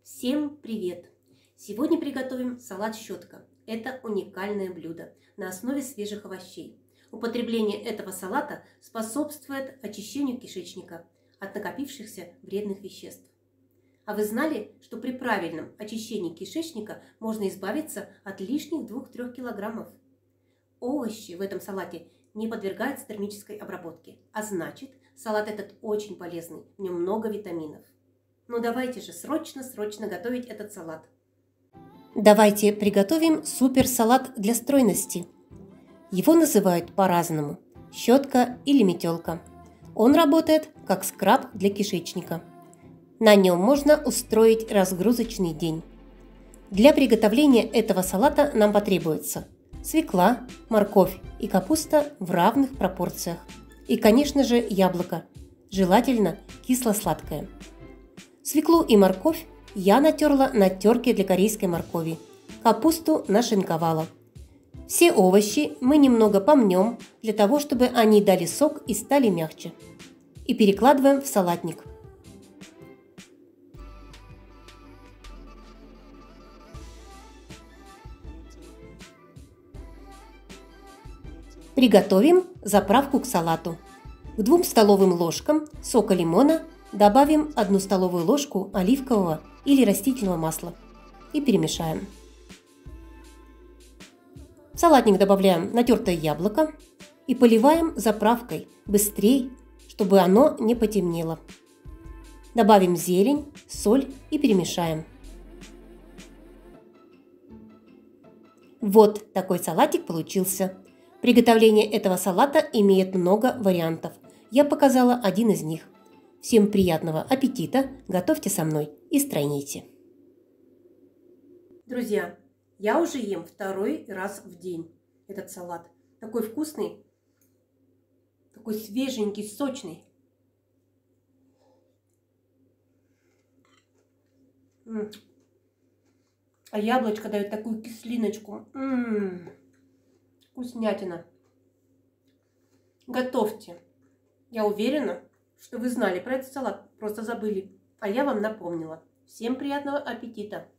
Всем привет! Сегодня приготовим салат щетка. Это уникальное блюдо на основе свежих овощей. Употребление этого салата способствует очищению кишечника от накопившихся вредных веществ. А вы знали, что при правильном очищении кишечника можно избавиться от лишних 2-3 килограммов? Овощи в этом салате не подвергаются термической обработке, а значит, салат этот очень полезный, в нем много витаминов. Ну давайте же срочно готовить этот салат. Давайте приготовим суперсалат для стройности. Его называют по-разному – щетка или метелка. Он работает как скраб для кишечника. На нем можно устроить разгрузочный день. Для приготовления этого салата нам потребуется свекла, морковь и капуста в равных пропорциях. И, конечно же, яблоко, желательно кисло-сладкое. Свеклу и морковь я натерла на терке для корейской моркови. Капусту нашинковала. Все овощи мы немного помнем, для того, чтобы они дали сок и стали мягче. И перекладываем в салатник. Приготовим заправку к салату. К 2 столовым ложкам сока лимона добавим 1 столовую ложку оливкового или растительного масла и перемешаем. В салатник добавляем натертое яблоко и поливаем заправкой быстрее, чтобы оно не потемнело. Добавим зелень, соль и перемешаем. Вот такой салатик получился. Приготовление этого салата имеет много вариантов. Я показала один из них. Всем приятного аппетита, готовьте со мной и стройните. Друзья, я уже ем 2-й раз в день этот салат. Такой вкусный, такой свеженький, сочный. А яблочко дает такую кислиночку. Вкуснятина. Готовьте. Я уверена, что вы знали про этот салат, просто забыли. А я вам напомнила. Всем приятного аппетита!